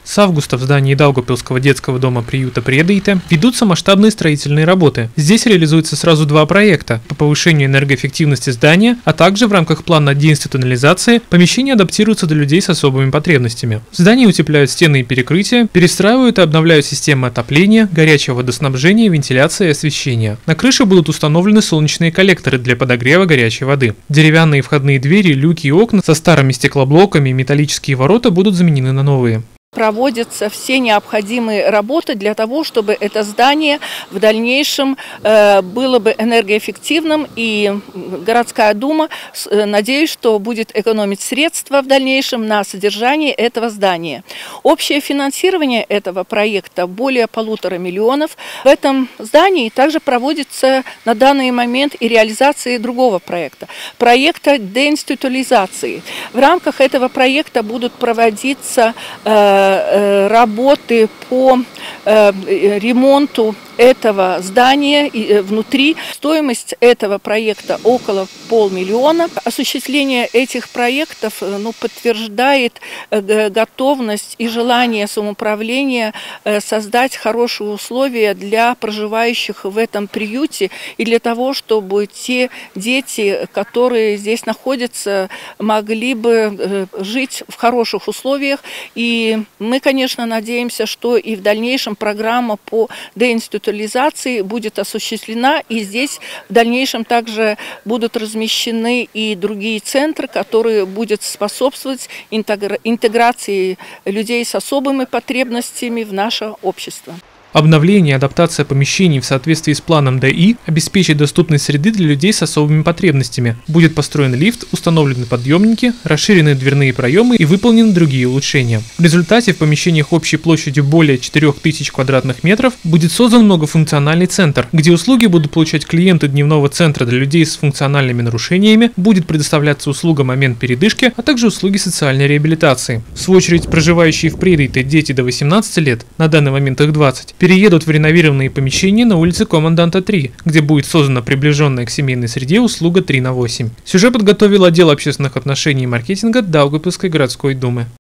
С августа в здании Даугавпилского детского дома-приюта «Предейте» ведутся масштабные строительные работы. Здесь реализуются сразу два проекта по повышению энергоэффективности здания, а также в рамках плана деинституционализации помещения адаптируются для людей с особыми потребностями. В здании утепляют стены и перекрытия, перестраивают и обновляют системы отопления, горячего водоснабжения, вентиляции и освещения. На крыше будут установлены солнечные коллекторы для подогрева горячей воды. Деревянные входные двери, люки и окна со старыми стеклоблоками и металлические ворота будут заменены на новые. Проводятся все необходимые работы для того, чтобы это здание в дальнейшем было бы энергоэффективным, и городская дума, надеюсь, что будет экономить средства в дальнейшем на содержание этого здания. Общее финансирование этого проекта более 1,5 миллиона. В этом здании также проводится на данный момент и реализация другого проекта деинституционализации. В рамках этого проекта будут проводиться работы по ремонту этого здания внутри. Стоимость этого проекта около 500 000. Осуществление этих проектов подтверждает готовность и желание самоуправления создать хорошие условия для проживающих в этом приюте и для того, чтобы те дети, которые здесь находятся, могли бы жить в хороших условиях. И мы, конечно, надеемся, что и в дальнейшем программа по деинституционализации будет осуществлена, и здесь в дальнейшем также будут размещены и другие центры, которые будут способствовать интеграции людей с особыми потребностями в наше общество. Обновление и адаптация помещений в соответствии с планом ДИ обеспечит доступность среды для людей с особыми потребностями. Будет построен лифт, установлены подъемники, расширены дверные проемы и выполнены другие улучшения. В результате в помещениях общей площадью более 4000 квадратных метров будет создан многофункциональный центр, где услуги будут получать клиенты дневного центра для людей с функциональными нарушениями, будет предоставляться услуга «Момент передышки», а также услуги социальной реабилитации. В свою очередь, проживающие в Предейте дети до 18 лет, на данный момент их 20, переедут в реновированные помещения на улице Команданта 3, где будет создана приближенная к семейной среде услуга 3/8. Сюжет подготовил отдел общественных отношений и маркетинга Даугавпилской городской думы.